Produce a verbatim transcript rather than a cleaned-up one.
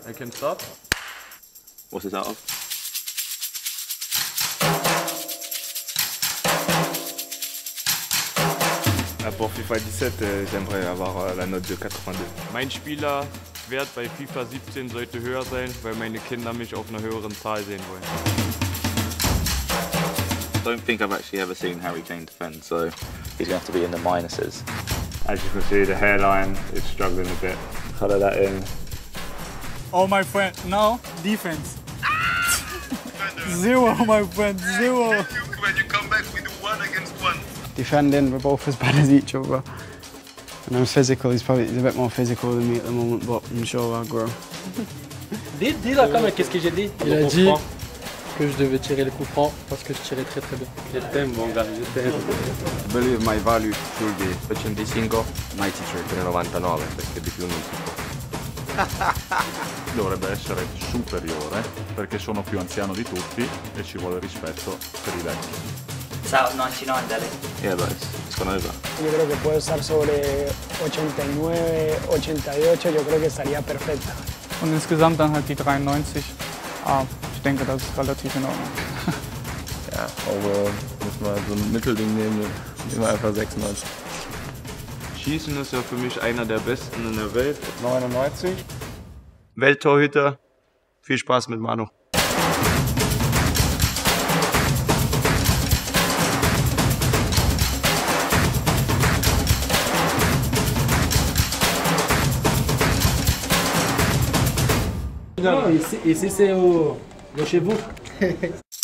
I can start. What's this out of? Pour FIFA dix-sept, j'aimerais avoir la note de quatre-vingt-deux. Mein Spielerwert bei FIFA siebzehn sollte höher sein, weil meine Kinder mich auf einer höheren Zahl sehen wollen. I don't think I've actually ever seen Harry Kane defend, so he's going to have to be in the minuses. As you can see, the hairline is struggling a bit. Colour that in. Oh my friend, now defense. Zero, my friend, zero. When you come back, we do one against one. Defending, we're both as bad as each other. And I'm physical, he's probably he's a bit more physical than me at the moment, but I'm sure I'll grow. Dis, dis là, comme qu'est-ce que j'ai dit? Il a dit que je devais tirer le coup franc parce que je tirais très très bien. Je t'aime mon gars, je t'aime. I believe my value should be venticinque, novantatré, novantanove, perché di più non si può. Dovrebbe essere superiore perché sono più anziano di tutti e ci vuole rispetto per i vecchi. It's out of ninety-nine, Dele. Yeah, but it's, it's gone over. Yo creo que puede estar sobre ochenta y nueve, ochenta y ocho, yo creo que estaría perfecta. Und insgesamt dann halt die dreiundneunzig. Ah, ich denke, das ist relativ in Ordnung. Ja, aber müssen wir so ein Mittelding nehmen, nehmen wir einfach sechsundneunzig. Schießen ist ja für mich einer der besten in der Welt. neunundneunzig. Welttorhüter. Viel Spaß mit Manu. Non, ici, ici c'est au... chez vous.